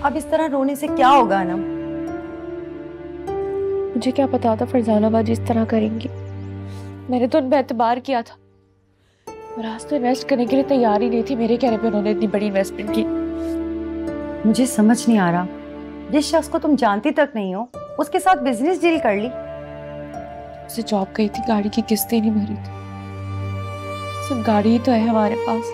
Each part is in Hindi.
अब इस तरह रोने से क्या होगा अनम? मुझे क्या पता था फरजाना बाजी इस तरह करेंगी। मैंने तो उन पर एतबार किया था और आज तो इन्वेस्ट करने के लिए तैयार ही नहीं थी। मेरे कहने पे उन्होंने इतनी बड़ी इन्वेस्टमेंट की। मुझे समझ नहीं आ रहा, जिस शख्स को तुम जानती तक नहीं हो उसके साथ बिजनेस डील कर ली। उसे जॉब गई थी, गाड़ी की किस्तें नहीं भरी थी। सिर्फ गाड़ी ही तो है हमारे पास।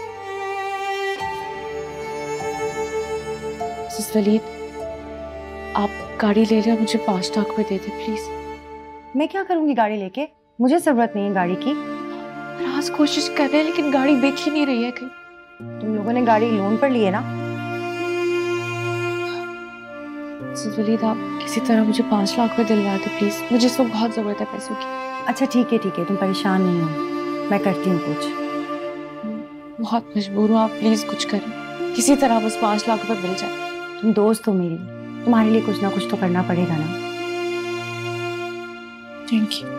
मिसेस वलीद, आप गाड़ी ले लें, मुझे 5 लाख रुपए दे दे प्लीज। मैं क्या करूंगी गाड़ी लेके? मुझे जरूरत नहीं है गाड़ी की। राज कोशिश कर रहे हैं लेकिन गाड़ी दिख ही नहीं रही है कहीं। तुम लोगों ने गाड़ी लोन पर ली है ना? मिसेस वलीद, आप किसी तरह मुझे 5 लाख रुपए दिलवा दे प्लीज। मुझे इस वक्त बहुत जरूरत है पैसों की। अच्छा ठीक है, तुम परेशान नहीं हो, मैं करती हूँ कुछ। बहुत मजबूर हूँ, आप प्लीज कुछ करें। किसी तरह बस 5 लाख रुपए मिल जाए। तुम दोस्त हो मेरी, तुम्हारे लिए कुछ ना कुछ तो करना पड़ेगा ना। Thank you.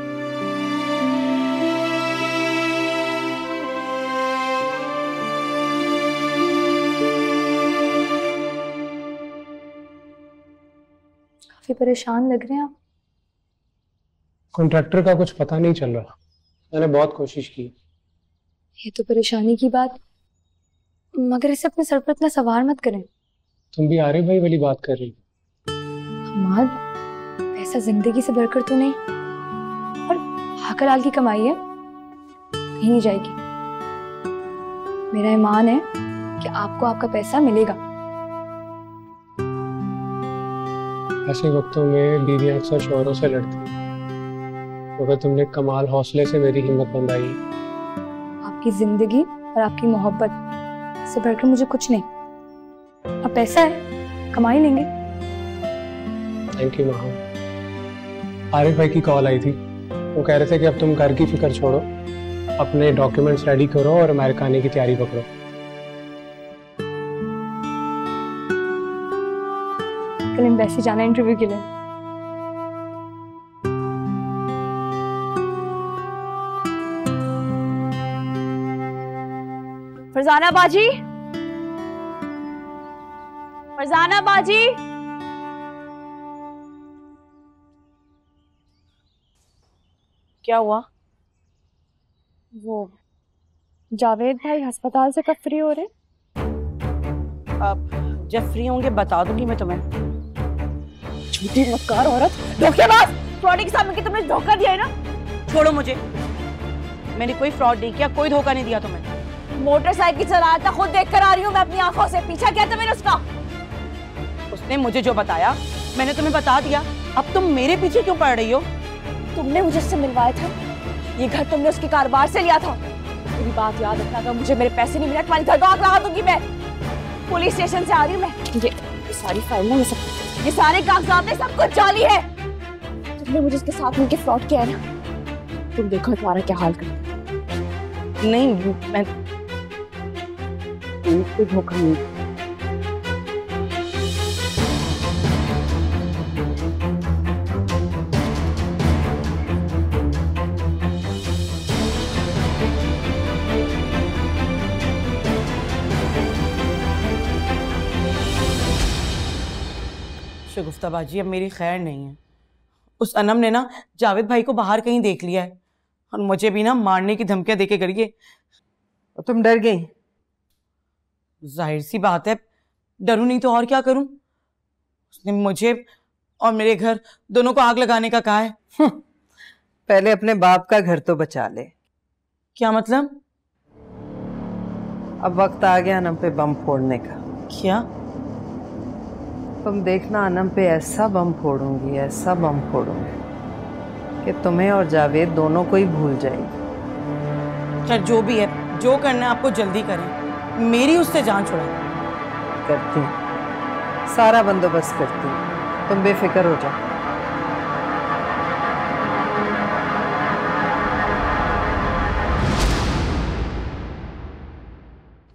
काफी परेशान लग रहे हैं आप। कॉन्ट्रैक्टर का कुछ पता नहीं चल रहा। मैंने बहुत कोशिश की। ये तो परेशानी की बात, मगर इसे अपने सर पर इतना सवार मत करें। तुम भी आरिफ भाई वाली बात कर रही हो। हमाद, पैसा जिंदगी से बढ़कर तो नहीं, और हाकलाल की कमाई है, कहीं नहीं जाएगी। मेरा ईमान है कि आपको आपका पैसा मिलेगा। ऐसे वक्तों में बीवियां अक्सर शौहरों से लड़ती हैं, मगर तुमने कमाल हौसले से मेरी हिम्मत बंधाई। आपकी जिंदगी और आपकी मोहब्बत से बढ़कर मुझे कुछ नहीं। अब पैसा है, कमा ही लेंगे। थैंक यू माँ। आरिफ भाई की कॉल आई थी, वो कह रहे थे कि अब तुम घर की फिक्र छोड़ो, अपने डॉक्यूमेंट्स रेडी करो और अमेरिका आने की तैयारी पकड़ो। कल एम्बेसी जाना है इंटरव्यू के लिए। फरजाना बाजी, फरजाना बाजी। क्या हुआ? वो जावेद भाई अस्पताल से कब फ्री हो रहे? अब जब फ्री होंगे बता दूंगी मैं तुम्हें। झूठी मक्कार औरत, धोखेबाज, फ्रॉडी के साथ मिलकर तुमने धोखा दिया है ना। छोड़ो मुझे, मैंने कोई फ्रॉड नहीं किया, कोई धोखा नहीं दिया तुम्हें। मोटरसाइकिल चलाया था, खुद देख कर आ रही हूँ मैं अपनी आंखों से। पीछा किया था मैंने उसका। उसने मुझे जो बताया मैंने तुम्हें बता दिया, अब तुम मेरे पीछे क्यों पड़ रही हो? तुमने मुझे उससे मिलवाया था, ये घर तुमने उसके कारोबार से लिया था। मेरी बात याद रखना, अगर मुझे मेरे पैसे नहीं मिले तुम्हारी घर को आग लगा दूंगी मैं। पुलिस स्टेशन से आ रही हूँ मैं। ये सारी फाइल ना, ये सारे कागजात है, सब कुछ जाली है। तुमने मुझे उसके साथ मिलकर फ्रॉड किया है ना। तुम देखो तुम्हारा क्या हाल करता। नहीं, मैं कोई धोखा नहीं। शगुफ्ताबाजी, अब मेरी खैर नहीं है। उस अनम ने ना जावेद भाई को बाहर कहीं देख लिया है और मुझे भी ना मारने की धमकियां देके गई है। तुम डर गई? जाहिर सी बात है, डरूं नहीं तो और क्या करूं। उसने मुझे और मेरे घर दोनों को आग लगाने का कहा है। पहले अपने बाप का घर तो बचा ले। क्या मतलब? अब वक्त आ गया अनम पे बम फोड़ने का। क्या? तुम देखना, अनम पे ऐसा बम फोड़ूंगी, ऐसा बम फोड़ूंगी कि तुम्हें और जावेद दोनों को ही भूल जाएगी। चल जो भी है, जो करना है आपको जल्दी करें, मेरी उससे जान छुड़ा। करती हूँ, सारा बंदोबस्त करती हूँ, तुम बेफिक्र हो जाओ।